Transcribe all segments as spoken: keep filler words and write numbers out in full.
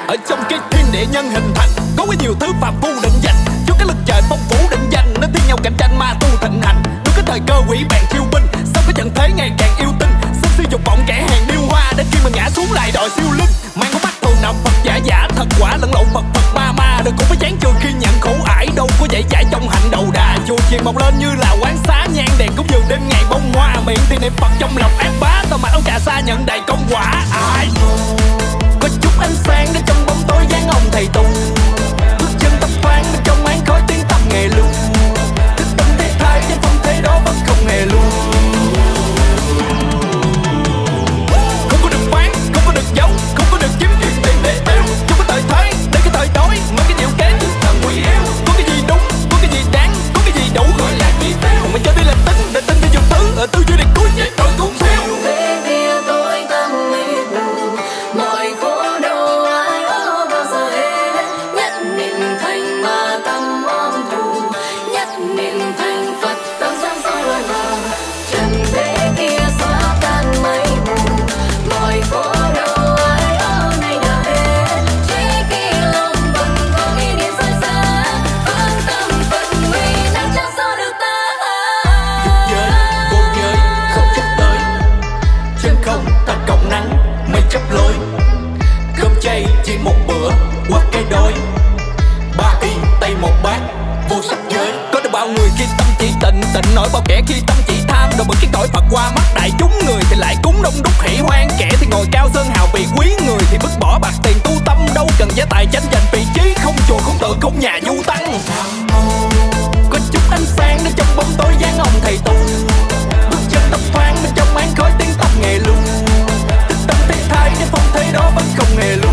Ở trong cái thiên địa nhân hình thành, có quá nhiều thứ phàm phu định dành. Cho cái lực trời phong phú định danh, nó thi nhau cạnh tranh ma tu thịnh hành. Đúng cái thời cơ quỷ bàn chiêu binh, sau cái trận thế ngày càng yêu tinh. Sân si dục vọng kẻ hàng điêu hoa, đến khi mà ngã xuống lại đòi siêu linh. Mang có bắt tù nằm Phật giả giả, thật quả lẫn lộn Phật Phật ma ma. Đừng cũng phải chán chường khi nhận khổ ải, đâu có dạy dạy trong hạnh đầu đà. Chùa chiền mọc lên như là quán xá, nhang đèn cúng dường đêm ngày bông hoa. Miệng thì niệm Phật trong lòng ác bá, tao mặt áo cà sa nhận đầy công quả. Ai có chút ánh sáng để trong bóng tối dáng ông thầy tu, bước chân tập phán bên trong màn khói tiếng tăm nghề luôn. Thức tâm thế thái trên phong thế đó vẫn không hề luôn. Không có được bán, không có được giấu, không có được kiếm chuyện tiền để tiêu. Trong cái thời thế, để cái thời tối, mấy cái điều kế trước thần quỷ yếu. Có cái gì đúng, có cái gì đáng, có cái gì đủ gọi là chi tiêu. Mà cho đi là tính, để tính để dùng thứ, ở tư duy để cuối chết rồi cũng theo. Chỉ một bữa qua cái đói, ba y tay một bát vô sắc giới. Có được bao người khi tâm chỉ tịnh, tịnh nổi bao kẻ khi tâm chỉ tham. Đồ bực cái cõi Phật qua mắt đại chúng, người thì lại cúng đông đúc hỷ hoang. Kẻ thì ngồi cao sơn hào vì quý, người thì vứt bỏ bạc tiền tu tâm. Đâu cần giá tài tranh giành vị trí, không chùa không tự không nhà du tăng. Có chút ánh sáng để trong bóng tối dáng ông thầy tu, bước chân tập thoáng bên trong màn khói tiếng tập nghề luôn. Thức tâm thế thái để phong thế đó vẫn không hề luôn.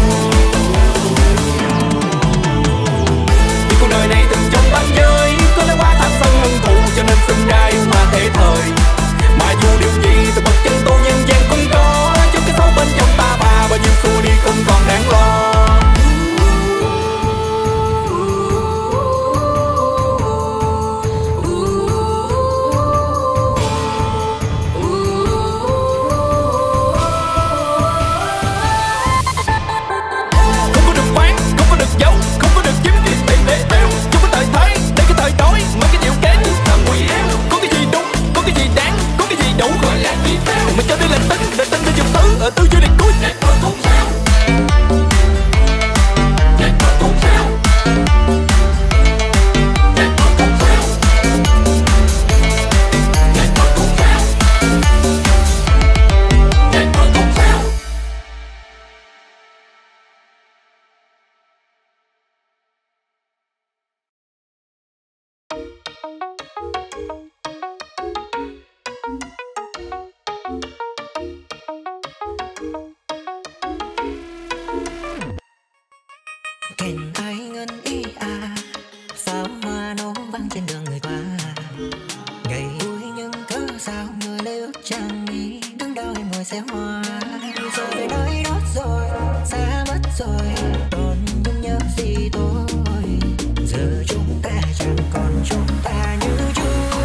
Vì cuộc đời này từng trong tam giới, có lẽ quá tham sân hận thù cho nên sinh ra yêu mà thế thời. Mà dù điều gì từ bậc chân tu nhân gian cũng có, chứ cái xấu bên trong ta bà bao nhiêu xua đi không còn đáng lo. Mà cho đi là tính, để tính để dùng thứ, ở tư duy để cuối chết rồi cũng sao. Chết rồi cũng sao. Chết rồi cũng sao. Chết rồi cũng sao. Chết rồi cũng sao. Kèn ai ngân ý à, pháo hoa nổ vang trên đường người qua. Ngày vui nhưng cớ sao người lấy ước trang mi, đứng đâu em ngồi xe hoa. Rồi về nơi đó rồi, xa mất rồi, còn nhung nhớ gì tôi. Giờ chúng ta chẳng còn chúng ta như trước.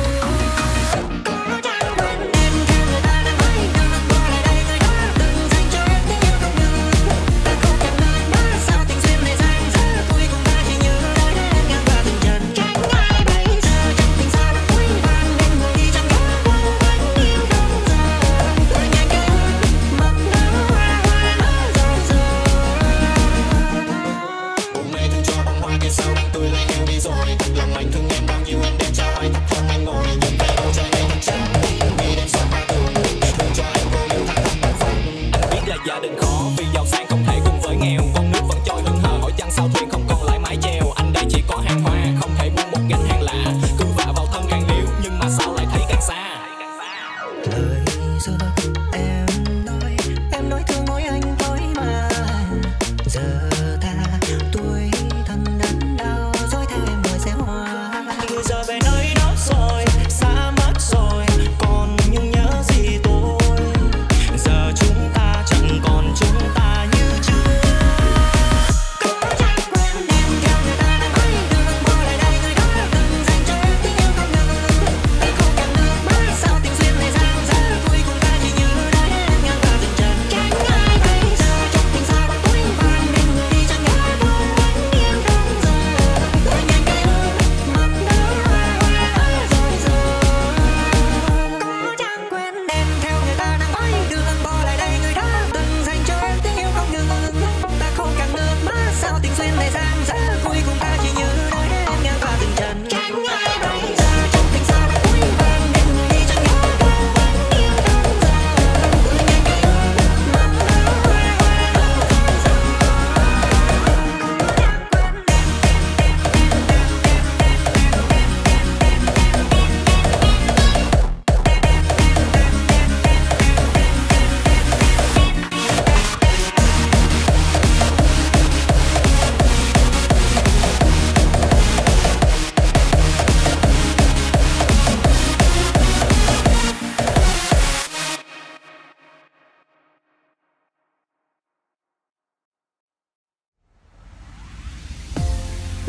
Gia đình khó vì giàu sang không thể cùng với nghèo. Con nước vẫn trôi hững hờ, hỏi chăng sao thuyền không còn lại mái chèo. Anh đây chỉ có hàng hoa, không thể buông một gánh hàng lạ. Cứ vạ vào thân càng níu, nhưng mà sao lại thấy càng xa. Lời xưa em nói, em nói thương mỗi anh thôi mà. Giờ ta tuổi thân đắn đau, dối theo em ngồi xe hoa. Người giờ về nơi đó rồi, xa mất rồi, còn nhung nhớ gì tôi. Giờ chúng ta chẳng còn chung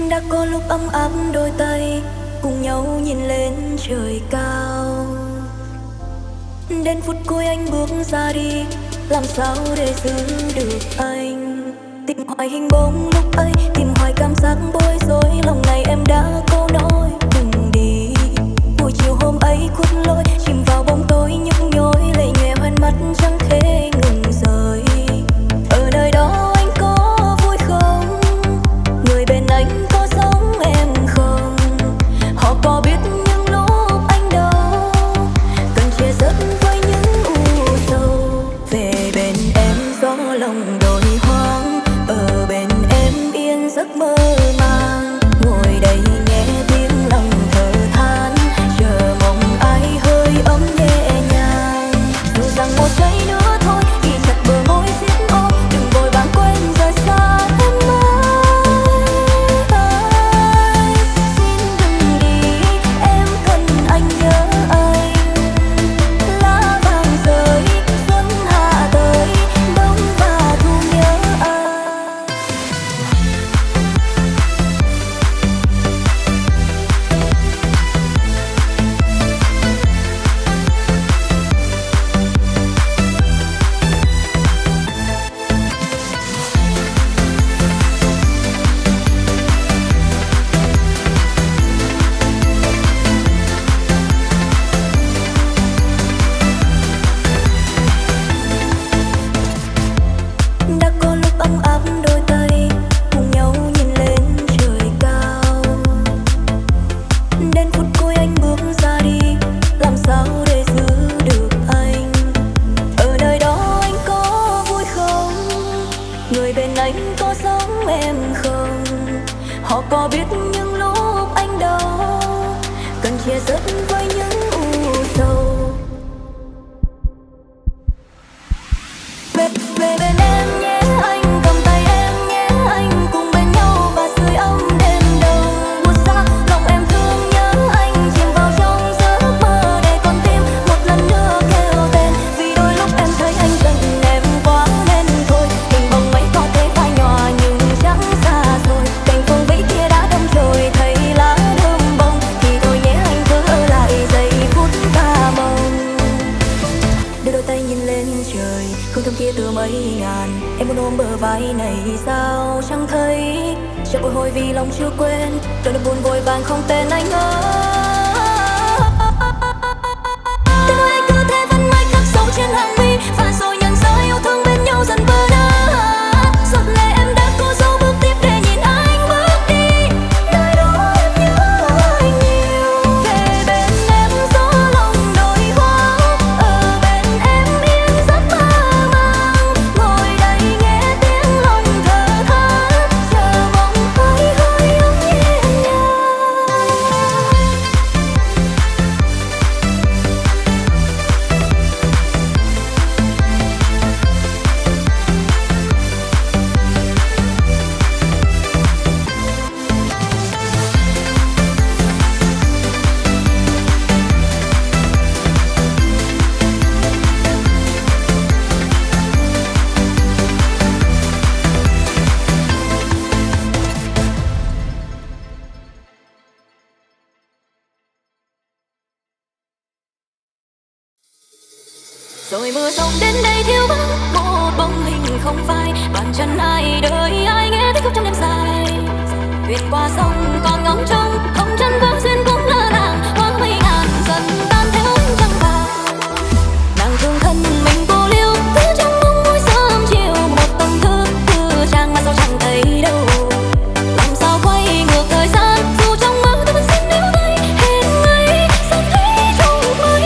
Đã có lúc ấm áp đôi tay cùng nhau nhìn lên trời cao. Đến phút cuối anh bước ra đi, làm sao để giữ được anh? Tìm hoài hình bóng lúc ấy, tìm hoài cảm giác bối rối. Lòng này em đã câu nói đừng đi. Buổi chiều hôm ấy khuất lối, chìm vào bóng tối nhức nhối, lệ nhòe hoen mắt chẳng thể ngừng rơi. Ở nơi đó anh có vui không? Người bên anh có giống em không? Họ có biết những lúc anh đau, cần chia sớt với những u sầu. Về bên em gió lòng đồi hoang, ở bên em yên giấc mơ màng. Ngồi đây nghe tiếng lòng thở than, chờ mong ai hơi ấm nhẹ nhàng. Dù rằng một giây nữa thôi, khi chặt bờ môi xiết ôm, đừng vội vàng quên rời xa em ơi. Xin đừng đi, em cần anh nhớ anh. Lá vàng rơi, xuân hạ tới, đông và thu nhớ anh. Đã có lúc ấm áp đôi tay cùng nhau nhìn lên trời cao. Đến phút cuối anh bước ra đi, làm sao để giữ được anh? Ở nơi đó anh có vui không? Người bên anh có giống em không? Họ có biết những lúc anh đau, cần chia sớt với những u sầu. Về, về bên em nhé anh, cầm tay em nhé anh, cùng bên nhau và sưởi ấm đêm đông. Buốt xa lòng em thương nhớ anh, chìm vào trong giấc mơ để con tim một lần nữa kêu tên. Vì đôi lúc em thấy anh giận em quá nên thôi, hình bóng ấy có thể phai nhòa nhưng chẳng xa rồi. Cành phương vĩ kia đã đông rồi, thấy lá đơm bông thì thôi nhé anh cứ ở lại giây phút ta mong. Đưa đôi tay nhìn lên trời, không thơm kia từ mấy ngàn. Em muốn ôm bờ vai này sao chẳng thấy? Chờ bồi hồi vì lòng chưa quên, đôi nỗi buồn vội vàng không tên anh ơi. Tên ơi anh cứ thế vẫn mãi khắc sâu trên hàng mi, và rồi nhận ra yêu thương bên nhau dần vỡ nát. Giọt lệ em đã cố dấu bước tiếp để nhìn anh bước đi. Nơi đó em nhớ anh nhiều. Về bên em gió lòng đồi hoang, ở bên em yên giấc mơ màng. Ngồi đây nghe tiếng lòng thở than, chờ mong ai hơi ấm nhẹ nhàng. Rồi mưa rông đến đây thiếu vắng một bóng hình không phai, bàn chân ai đợi ai nghe tiếng khóc trong đêm dài. Thuyền qua sông còn ngóng trông, không chân vỡ duyên cũng lỡ làng, hoa mây ngàn dần tan theo ánh trăng vàng. Nàng thương thân mình cô liêu, cứ trong bóng mỗi sớm chiều, một tầng thư từ trang mà sao chẳng thấy đâu. Làm sao quay ngược thời gian, dù trong mơ tôi vẫn xin níu tay, hẹn ngày sớm thấy trong mây.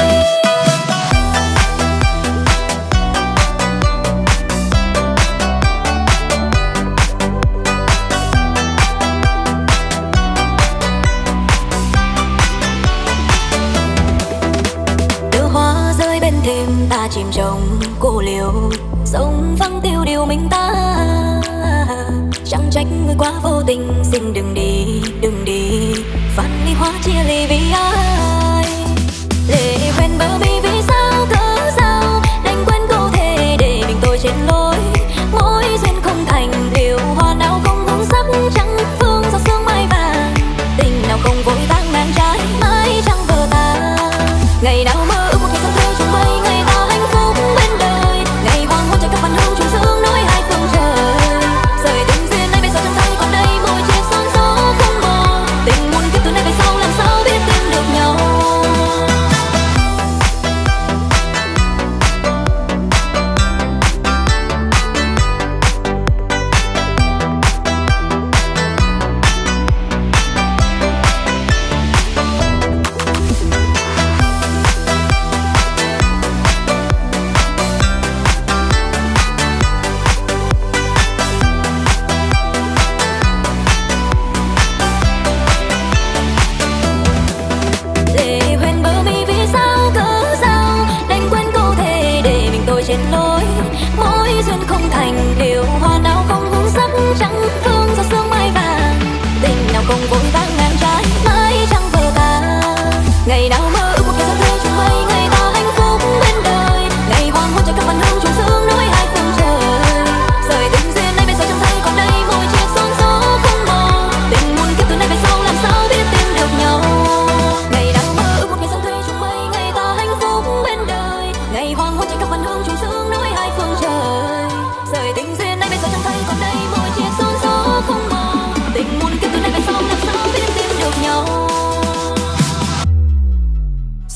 Thêm ta chìm trong cô liêu, sông vắng tiêu điều mình ta. Chẳng trách người quá vô tình, xin đừng đi, đừng đi. Phản ly hóa chia ly vì ai? Lệ quen bờ bi vì sao cớ sao? Đành quên câu thề để mình tôi trên lối. Mối duyên không thành, điều hoa nào không hương sắc, chẳng phương sao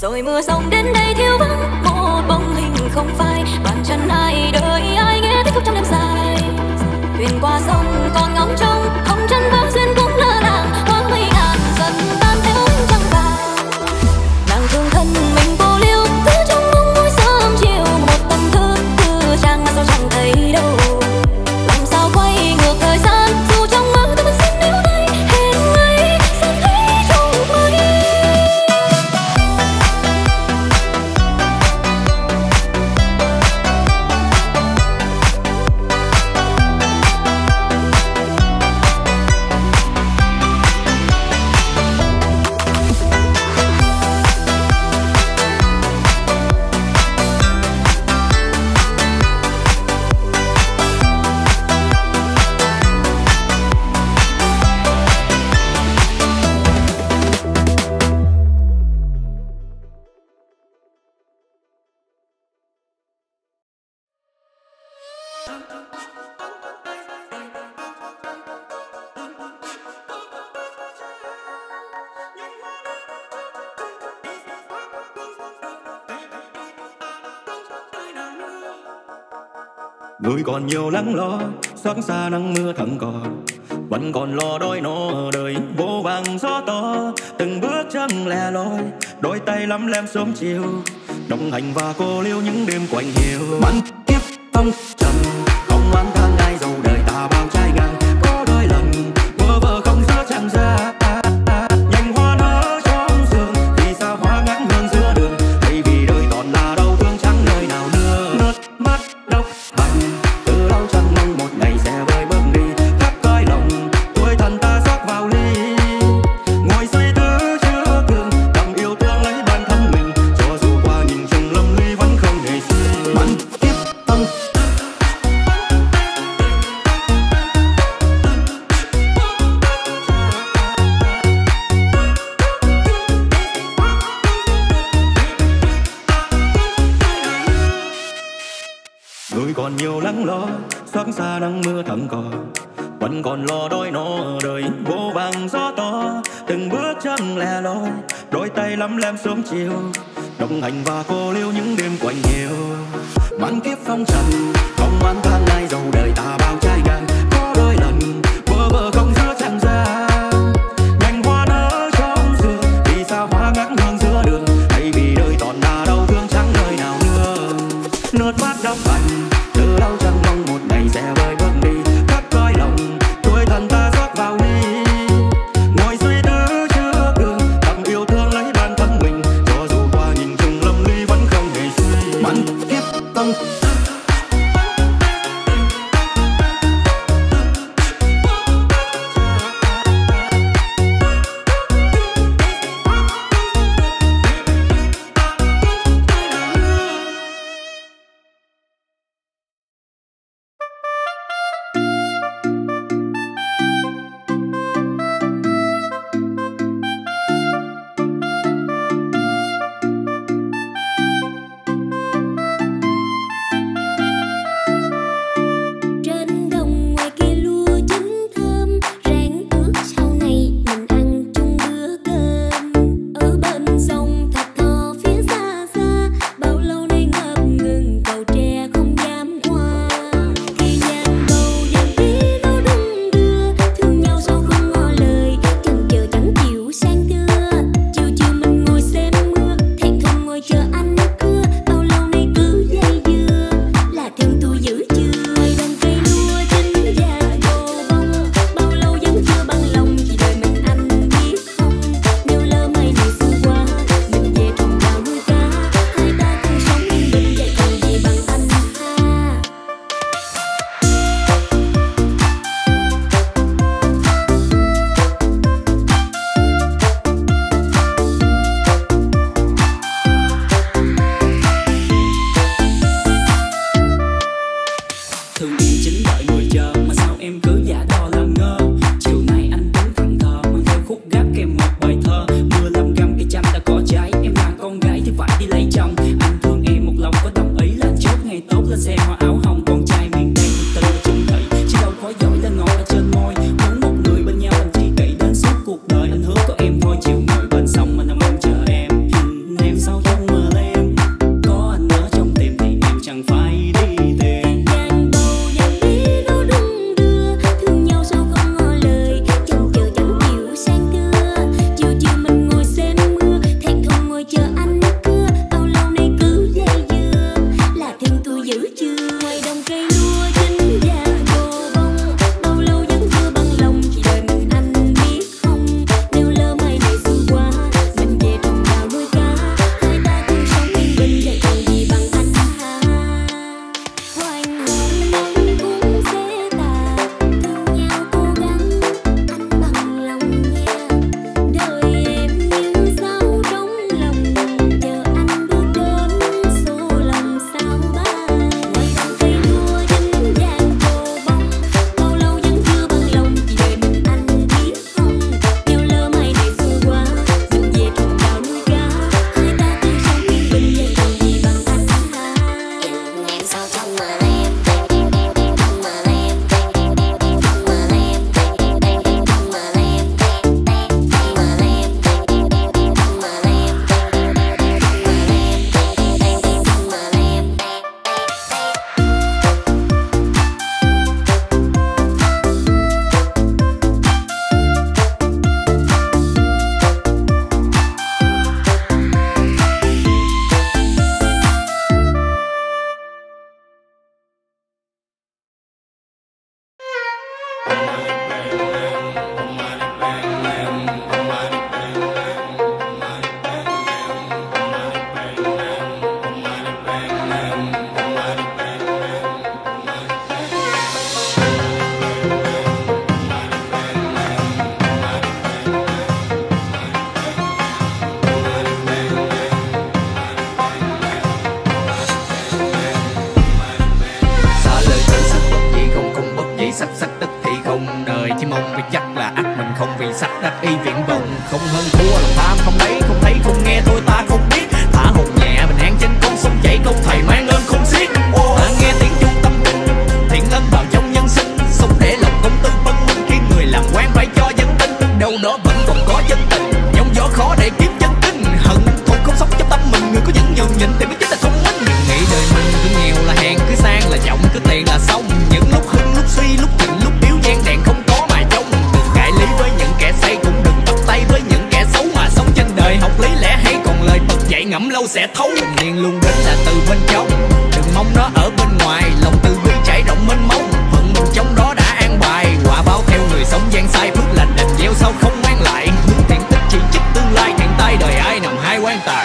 Rồi mưa rông đến đây thiếu vắng một bóng hình không phai, bàn chân ai đời ai nghe tiếng khúc trong đêm dài. Thuyền qua sông còn ngóng trông, hồng chân vỡ duyên cũng lơ làng, hoa mây ngàn dần tan theo ánh trăng vàng. Nàng thương thân mình vô liêu, cứ trong mong mỗi sớm chiều, một tâm thư từ trang mà sao chẳng thấy đâu. Làm sao quay ngược thời gian, dù trong mơ tôi vẫn xin níu tay, hẹn ngày sẽ thấy trong mây. Người còn nhiều lắng lo, sáng xa nắng mưa thẳng cỏ, vẫn còn lo đói no đời vô vàng gió to. Từng bước chân lẻ loi, đôi tay lắm lem sớm chiều, đồng hành và cô liêu những đêm quạnh hiu. Bắn kiếp phong trần, không oán than ai dầu đời ta bao trái ngang. Có đôi lần vơ vơ không giữa chẳng ra, nhành hoa nở trong sương, vì sao hoa ngắt hương giữa đường. Hay vì đời toàn là đau thương chẳng nơi nào nữa. Nước mắt đau hành, từ lâu chẳng mong một ngày sẽ vơi bước đi. Khắp cõi lòng tuổi thân ta rót vào ly, ngồi suy tư chưa cường, đặng yêu thương lấy bản thân mình. Cho dù qua nhìn chung lâm ly vẫn không hề suy. Bắn kiếp tâm người còn nhiều lắng lo, sáng xa nắng mưa thẳng cỏ, vẫn còn lo đói no đời vô vàng gió to. Từng bước chân lẻ loi, đôi tay lắm lem sớm chiều, đồng hành và cô liêu những đêm quạnh hiu. Bắn kiếp phong trần, không oán than ai dầu đời ta bao trái ngang. Có đôi lần vơ vơ không giữa chẳng ra, nhành hoa nở trong sương, vì sao hoa ngắt hương giữa đường. Hay vì đời toàn là đau thương chẳng nơi nào nữa. Nước mắt đau hành, từ lâu chẳng mong một ngày sẽ vơi bước đi. Khắp cõi lòng tuổi thân ta rót vào ly, ngồi suy tư chưa cường, đặng yêu thương lấy bản thân mình. Cho dù qua nhìn chung lâm ly vẫn không hề suy. Bắn kiếp tâm sạch sạch đất thì không đời chỉ mong vì chắc là ắt mình không vì sắc đắc y viễn vọng. Không hơn thua lòng tham không lấy không thấy không nghe tôi ta không biết. Thả hồn nhẹ bình an trên con sông chảy công thầy mang ơn không xiết. Ta nghe tiếng chuông tâm tình thiện ân vào trong nhân sinh. Sống để lòng công tư phân minh khi người làm quan phải cho dân tin. Đâu đó vẫn còn có dân tình nhông gió khó để kiếm chân kinh. Hận thù không sống trong tâm mình, người có những nhường nhịn thì mới chính là thông minh. Đừng nghĩ đời mình cứ nghèo là hèn, cứ sang là giọng, cứ tiền là xong. Những lúc hưng lúc suy lúc thịnh lúc yếu gian đèn không có mà trông. Đừng cãi lý với những kẻ say, cũng đừng bắt tay với những kẻ xấu. Mà sống trên đời học lý lẽ hay còn lời Phật dạy ngẫm lâu sẽ thấu. Niên luôn đến là từ bên trong, đừng mong nó ở bên ngoài. Lòng từ bi trải rộng mênh mông, phận mình trong đó đã an bài. Quả báo theo người sống gian sai, phước lành đành gieo sao không mang lại. Hướng thiện tích chỉ trích tương lai, thiện tai đời ai nằm hai quan tài.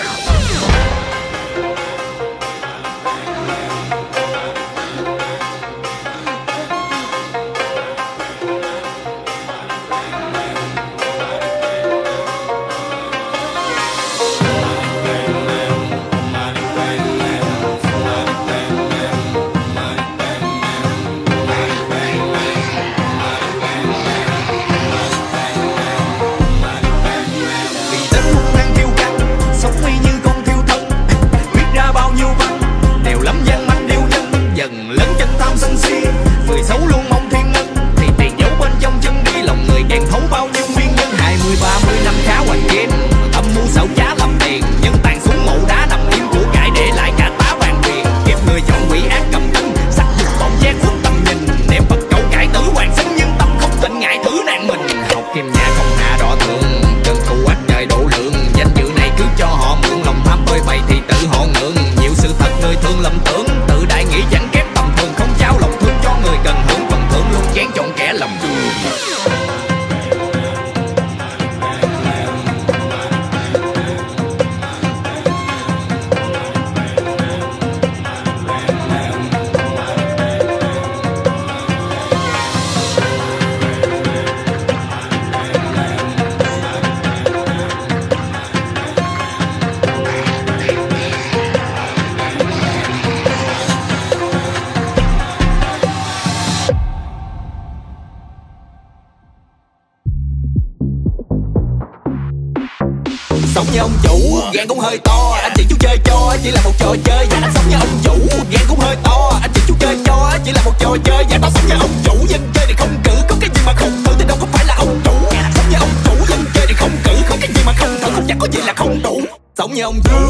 Sống như ông chủ, gan cũng hơi to. Anh chỉ chú chơi cho, chỉ là một trò chơi. Và anh sống như ông chủ, gan cũng hơi to. Anh chỉ chú chơi cho, chỉ là một trò chơi. Và tao sống như ông chủ, dân chơi thì không cử. Có cái gì mà không thử thì đâu có phải là ông chủ. Sống như ông chủ, dân chơi thì không cử. Có cái gì mà không thử, không chắc có gì là không đủ. Sống như ông chủ.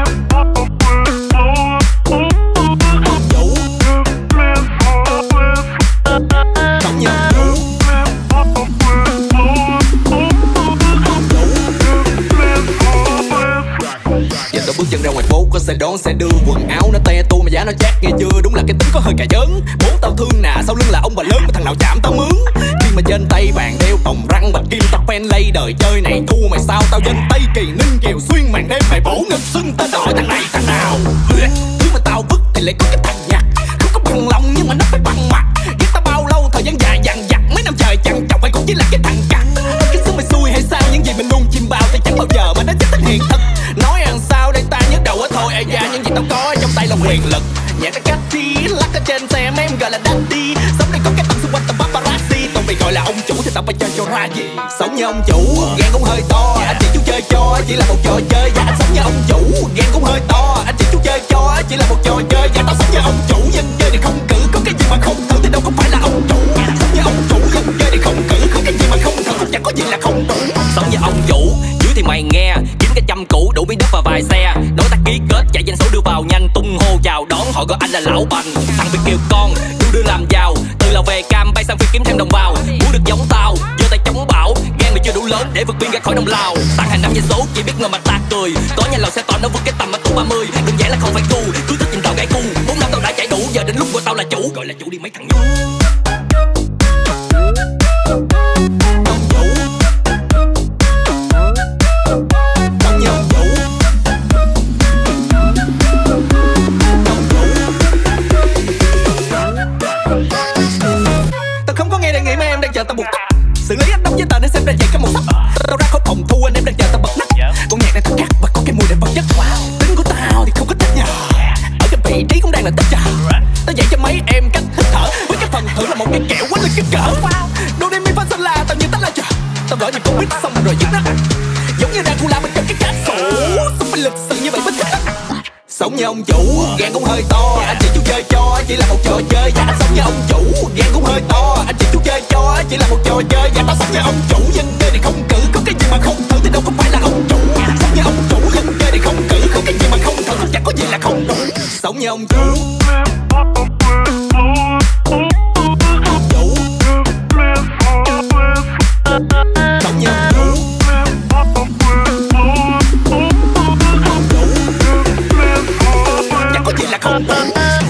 Bước chân ra ngoài phố có xe đón xe đưa, quần áo nó te tua mà giá nó chát nghe chưa. Đúng là cái tính có hơi cà dớn. Bố tao thương nà, sau lưng là ông bà lớn mà thằng nào chạm tao mướn. Khi mà trên tay bàn đeo vòng răng bạch kim tóc pen lay. Đời chơi này thua mày sao tao dân tây kỳ ninh kiều xuyên màn đêm mày bổ ngực xưng tên hỏi thằng này thằng nào. Thứ mà tao vứt thì lại có cái thằng nhặt, không có bằng lòng nhưng mà nó phải bằng mặt. Ghét tao bao lâu thời gian dài dằng dặc, mấy năm trời chẳng chọc mày cũng chỉ là cái thằng cặt. Cái xứ mày xui hay sao, những gì mình nuông chim bao thì chẳng bao giờ mà nó chết thành hiện thực. Nói ăn sao đây ta nhức đầu á thôi ai da, những gì tao có trong tay là quyền lực. Nhẹ cái cách đi lắc ở trên xe mấy em gọi là daddy. Sống đây có cái tầm xung quanh tầm paparazzi. Còn bị gọi là ông chủ thì tao phải chơi cho ra gì. Sống như ông chủ, gan cũng hơi to. Anh chỉ chú chơi cho, chỉ là một trò chơi. Và anh sống như ông chủ, gan cũng hơi to. Anh chỉ chú chơi cho, chỉ là một trò chơi. Và tao sống như ông chủ, dân chơi thì không cử. Có cái gì mà không thử thì đâu có phải là ông chủ. Sống như ông chủ, dân chơi thì không cử. Có cái gì mà không thử, chẳng có gì là không đủ. Sống như ông chủ, dưới thì mày nghe kiếm cái trăm cũ đủ miếng đất và vài xe. Đối tác ký kết chạy doanh số đưa vào nhanh, tung hô chào đón họ gọi anh là lão bành. Thằng Việt kiều con đưa đưa làm giàu, từ là về cam bay sang Phi kiếm thêm đồng bào. Muốn được giống tao giơ tay chống bão, gan mày chưa đủ lớn để vượt biên ra khỏi đồng Lào. Tăng hàng năm doanh số chỉ biết ngờ mà ta cười, có nhà lầu xe to nó vượt cái tầm mà tu ba mươi. Đơn giản là không phải cu, cứ thích nhìn tao gãy cu. Bốn năm tao đã chạy đủ, giờ đến lúc của tao là chủ. Gọi là chủ đi mấy thằng nhú. Tao buộc tóc xử lý anh đóng với tờ để xem ra vậy cái màu sắc. Tao ra khỏi phòng thu anh em đang chờ tao bật nắp. Con nhạc này thật khác và có cái mùi đẹp vật chất. Tính của tao thì không có thích nhờ, ở cái vị trí cũng đang là tích trà. Tao dạy cho mấy em cách hít thở với cái phần thử là rồi dứt nát. Giống như Dracula bên trong cái cá sổ, sống bên lịch sự như vậy mới thích. Sống như ông chủ, gan cũng hơi to, anh chỉ chú chơi cho chỉ là một trò chơi. Và anh sống như ông chủ, gan cũng hơi to, anh chỉ chú chơi cho chỉ là một trò chơi. Và tao sống như ông chủ, dân chơi thì không cử, có cái gì mà không thử thì đâu có phải là ông chủ. Sống như ông chủ, dân chơi thì không cử, có cái gì mà không thử chẳng có gì là không đủ. Sống như ông chủ. Sống như ông chủ. Chẳng có gì là không đủ.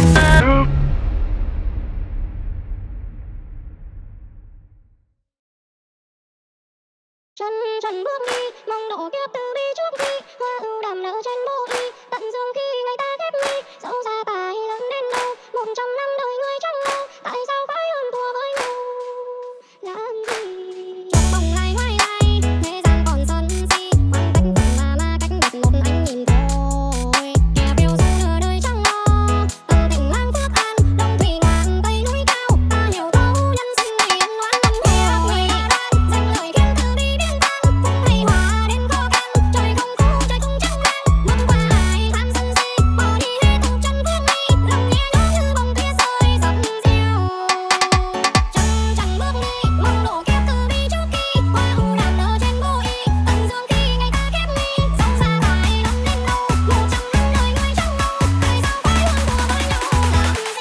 Chân trần bước đi, mong độ kiếp từ bi trước khi hoa ưu đàm nở trên bố y. Tận dương khi ngày ta ghép mi, dẫu ra tài lớn đến đâu, một trăm năm đời người chẳng lâu, tại sao phải hơn thua với nhau? Làm gì? Trong bóng ngày hoài lai, thế gian còn sân si, khoảng cách từng là ma cách biệt một ánh nhìn thôi. Kẻ phiêu du nửa đời chẳng lo, tâm tình mang phước an, đông thủy ngàn tây núi cao, ta hiểu thấu nhân sinh này yên loạn lắm theo người ta đoan, danh lời khen từ bi điên tan, cũng hay hòa đến khó khăn, trời không thu trời cũng chẳng nan, bước qua ai tham sân si, bỏ đi hết tu chân vương ly, lòng nhẹ nhõm như bông tuyết rơi dập dìu. Chân trần bước đi, mong độ kiếp từ bi trước khi hoa ưu đàm nở trên bố y. Tận dương khi ngày ta ghép mi, dẫu xa tài lớn đến đâu, một trăm năm đời người chẳng lâu, tại sao phải hơn thua với nhau làm gì?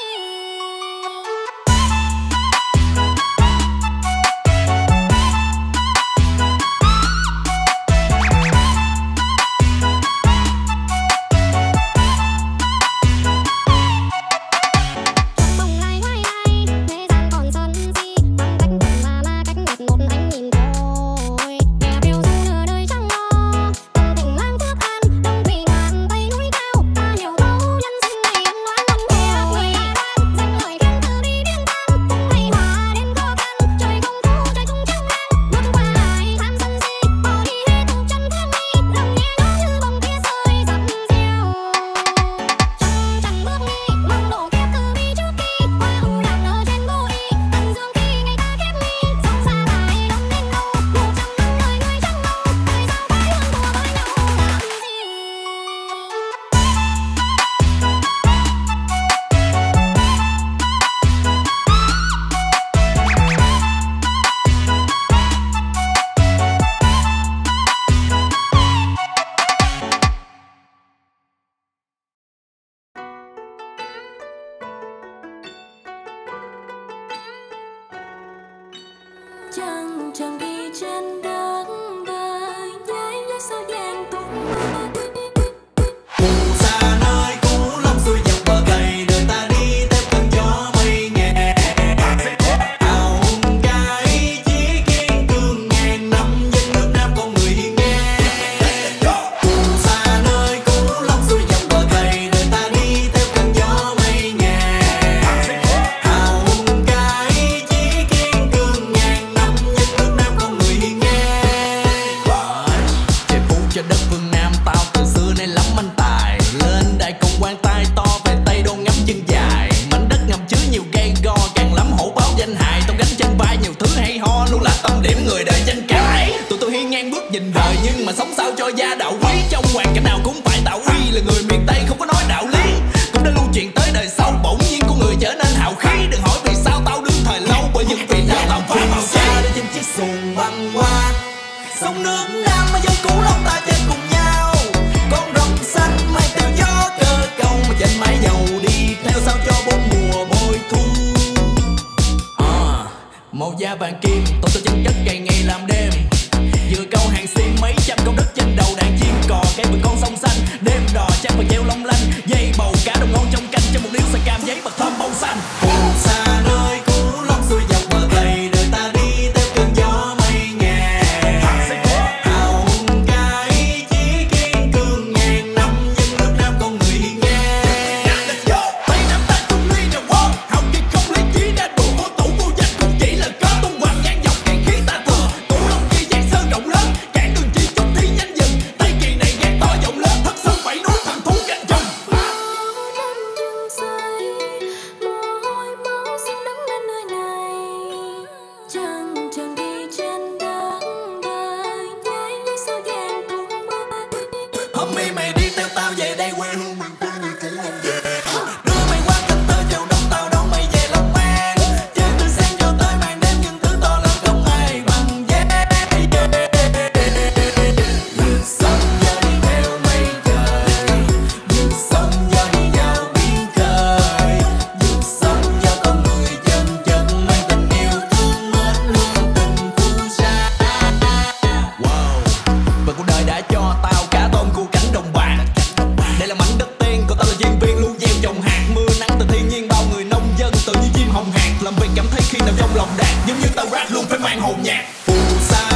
Trong bóng ngày hoài lai, thế gian còn sân si, khoảng cách từng là ma cách biệt một ánh nhìn thôi. Kẻ phiêu du nửa đời chẳng lo, tâm tình mang phước an, đông thủy ngàn tây núi cao, ta hiểu thấu nhân sinh này yên loạn lắm theo người ta đoan, danh lời khen từ bi điên tan, cũng hay hòa đến khó khăn, trời không thu trời cũng chẳng nan, bước qua ai tham sân si, bỏ đi hết tu chân vương ly, lòng nhẹ nhõm như bông tuyết rơi dập dìu. Chân trần bước đi, mong độ kiếp từ bi trước khi hoa ưu đàm nở trên bố y. Tận dương khi ngày ta ghép mi, dẫu xa tài lớn đến đâu, một trăm năm đời người chẳng lâu, tại sao phải hơn thua với nhau làm gì? Chẳng chẳng đi trên đất đời nháy nháy sao gian tung Phù sa nơi cũ lòng xuôi dọc bờ cày, đời ta đi theo cơn gió mây nhẹ. Hào hùng cái chí kiên cường ngàn năm, dân nước Nam con người hiền ngang. Phù sa nơi cũ lòng xuôi dọc bờ cày, đời ta đi theo cơn gió mây nhẹ. Hào hùng cái chí kiên cường ngàn năm, dân nước Nam con người hiền ngang. Trời phú cho đất phương Nam, tao từ xưa nay lắm anh tài. Lên đây cùng quan tay to, về Tây Đô ngắm chân dài. Mảnh đất ngầm chứa nhiều gây go, càng lắm hổ báo danh hài. Tao gánh trên vai nhiều thứ hay ho, luôn là tâm điểm người đời tranh cãi. Tụi tôi hiên ngang bước nhìn đời, nhưng mà sống sao cho gia đạo quý. Trong hoàn cảnh nào cũng phải tạo uy, là người miền Tây không có nói đạo lý. Cũng đã lưu truyền tới đời sau, bỗng nhiên con người trở nên hào khí. Đừng hỏi vì sao tao đứng thời lâu, bởi những vì sao tao phải vào xa. Để trên chiếc xuồng băng qua sông nước Nam, mà dân cũ lòng ta chơi cùng nhau. Con rồng xanh mây theo gió cơ cầu, mà trên mái dầu đi theo sao cho bốn mùa bội thu. À, màu da vàng kim, tôi tôi chân chất ngày ngày làm đêm. Vừa câu hàng xiên mấy trăm công đất trên đầu đàn chiên cò, cây vườn con sông xanh đêm đò trang và treo long lanh. Dây bầu cá đồng ngon trong canh, cho một điếu xà cam giấy bật thơm bông xanh. Phù sa nơi cũ lòng xuôi dọc bờ cày, đời ta đi theo cơn gió mây nhẹ. Hào hùng cái chí kiên cường ngàn năm, dân nước Nam con người hiền ngang. Tay nắm tay cùng ly rượu ngon, hào kiệt không lấy chí đã đủ vô tủ vô danh, cũng chỉ là có tung hoành ngang dọc ngày khí ta thường. nhạc. Làm việc cảm thấy khi nào trong lòng đạt, giống như tao rap luôn phải mang hồn nhạc. Phù sa